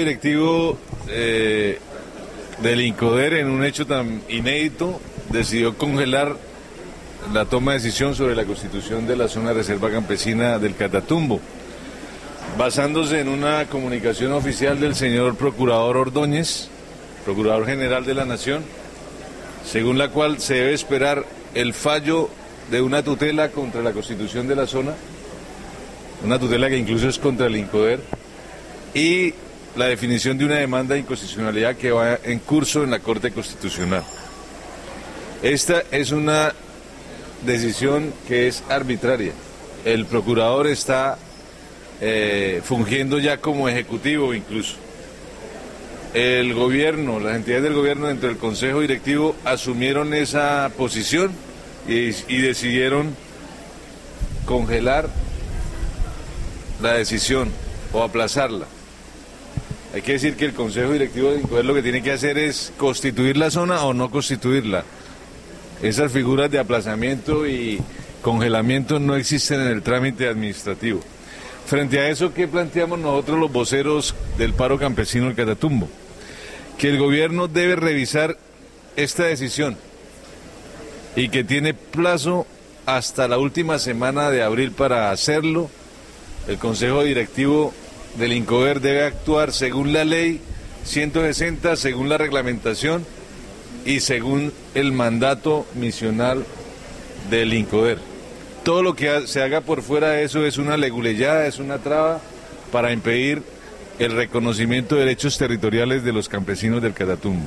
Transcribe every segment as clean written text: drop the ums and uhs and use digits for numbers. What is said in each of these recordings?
Directivo del INCODER, en un hecho tan inédito, decidió congelar la toma de decisión sobre la constitución de la zona de reserva campesina del Catatumbo, basándose en una comunicación oficial del señor Procurador Ordóñez, Procurador General de la Nación, según la cual se debe esperar el fallo de una tutela contra la constitución de la zona, una tutela que incluso es contra el INCODER, y la definición de una demanda de inconstitucionalidad que va en curso en la Corte Constitucional. Esta es una decisión que es arbitraria. El procurador está fungiendo ya como ejecutivo incluso. El gobierno, las entidades del gobierno dentro del Consejo Directivo asumieron esa posición y decidieron congelar la decisión o aplazarla. Hay que decir que el Consejo Directivo de INCODER lo que tiene que hacer es constituir la zona o no constituirla. Esas figuras de aplazamiento y congelamiento no existen en el trámite administrativo. Frente a eso, ¿qué planteamos nosotros los voceros del paro campesino del Catatumbo? Que el gobierno debe revisar esta decisión y que tiene plazo hasta la última semana de abril para hacerlo. El Consejo Directivo del INCODER debe actuar según la ley 160, según la reglamentación y según el mandato misional del INCODER. Todo lo que se haga por fuera de eso es una leguleyada, es una traba para impedir el reconocimiento de derechos territoriales de los campesinos del Catatumbo.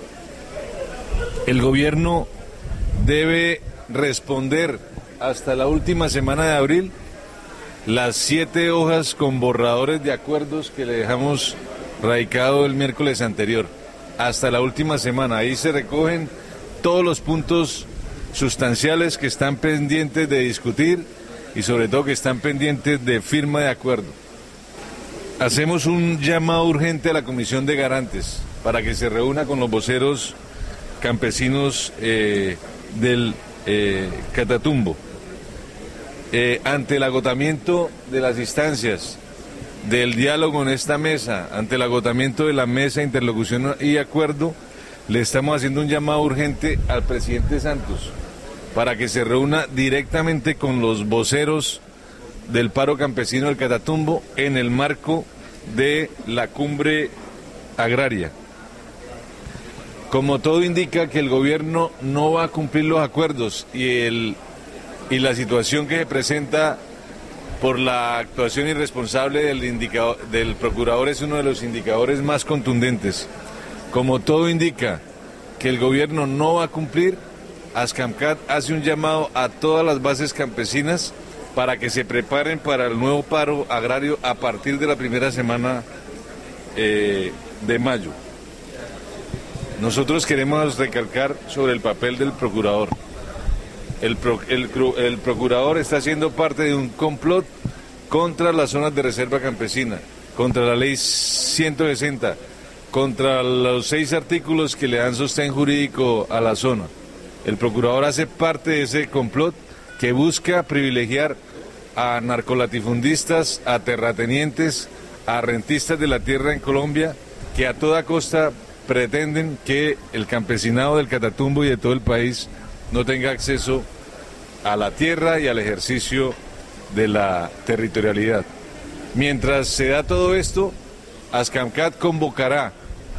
El gobierno debe responder hasta la última semana de abril las 7 hojas con borradores de acuerdos que le dejamos radicado el miércoles anterior, hasta la última semana. Ahí se recogen todos los puntos sustanciales que están pendientes de discutir y sobre todo que están pendientes de firma de acuerdo. Hacemos un llamado urgente a la Comisión de Garantes para que se reúna con los voceros campesinos del Catatumbo. Ante el agotamiento de las instancias del diálogo en esta mesa, ante el agotamiento de la mesa de interlocución y acuerdo, le estamos haciendo un llamado urgente al presidente Santos para que se reúna directamente con los voceros del paro campesino del Catatumbo en el marco de la cumbre agraria. Como todo indica que el gobierno no va a cumplir los acuerdos y la situación que se presenta por la actuación irresponsable del procurador es uno de los indicadores más contundentes. Como todo indica que el gobierno no va a cumplir, Ascamcat hace un llamado a todas las bases campesinas para que se preparen para el nuevo paro agrario a partir de la primera semana de mayo. Nosotros queremos recalcar sobre el papel del procurador. El procurador está siendo parte de un complot contra las zonas de reserva campesina, contra la ley 160, contra los 6 artículos que le dan sostén jurídico a la zona. El procurador hace parte de ese complot que busca privilegiar a narcolatifundistas, a terratenientes, a rentistas de la tierra en Colombia, que a toda costa pretenden que el campesinado del Catatumbo y de todo el país no tenga acceso a la tierra y al ejercicio de la territorialidad. Mientras se da todo esto, Ascamcat convocará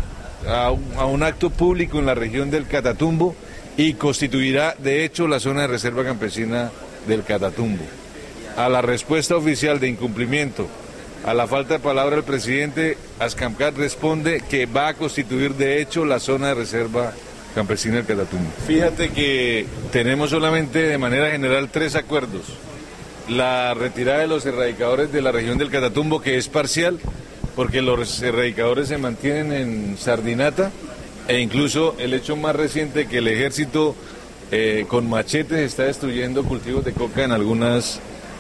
a un acto público en la región del Catatumbo y constituirá de hecho la zona de reserva campesina del Catatumbo. A la respuesta oficial de incumplimiento, a la falta de palabra del presidente, Ascamcat responde que va a constituir de hecho la zona de reserva campesina del Catatumbo. Fíjate que tenemos solamente de manera general 3 acuerdos. La retirada de los erradicadores de la región del Catatumbo, que es parcial, porque los erradicadores se mantienen en Sardinata, e incluso el hecho más reciente que el ejército con machetes está destruyendo cultivos de coca en algunas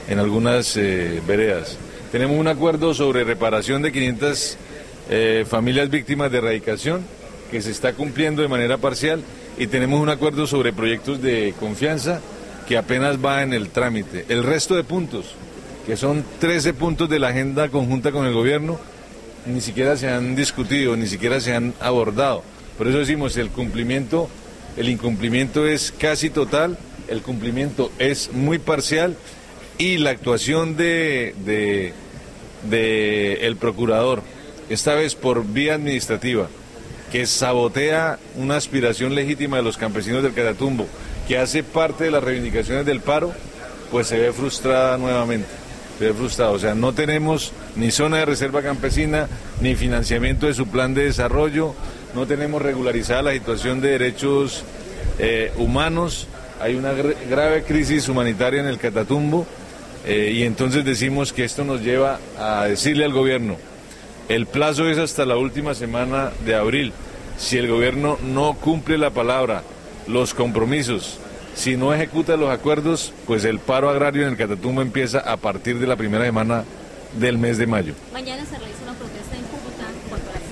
veredas. Tenemos un acuerdo sobre reparación de 500 familias víctimas de erradicación, que se está cumpliendo de manera parcial, y tenemos un acuerdo sobre proyectos de confianza que apenas va en el trámite. El resto de puntos, que son 13 puntos de la agenda conjunta con el gobierno, ni siquiera se han discutido, ni siquiera se han abordado. Por eso decimos, el incumplimiento es casi total, el cumplimiento es muy parcial y la actuación de el procurador, esta vez por vía administrativa, que sabotea una aspiración legítima de los campesinos del Catatumbo, que hace parte de las reivindicaciones del paro, pues se ve frustrada nuevamente. Se ve frustrada, o sea, no tenemos ni zona de reserva campesina, ni financiamiento de su plan de desarrollo, no tenemos regularizada la situación de derechos humanos, hay una grave crisis humanitaria en el Catatumbo, y entonces decimos que esto nos lleva a decirle al gobierno, el plazo es hasta la última semana de abril. Si el gobierno no cumple la palabra, los compromisos, si no ejecuta los acuerdos, pues el paro agrario en el Catatumbo empieza a partir de la primera semana del mes de mayo. Mañana se realiza una protesta en Cúcuta contra la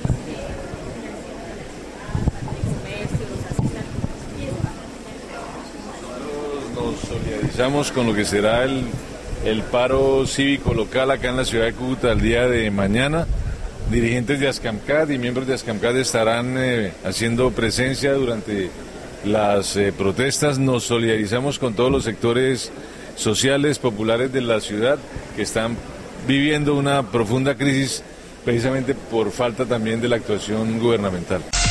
Nos solidarizamos con lo que será el paro cívico local acá en la ciudad de Cúcuta el día de mañana. Dirigentes de Ascamcat y miembros de Ascamcat estarán haciendo presencia durante las protestas. Nos solidarizamos con todos los sectores sociales, populares de la ciudad que están viviendo una profunda crisis precisamente por falta también de la actuación gubernamental.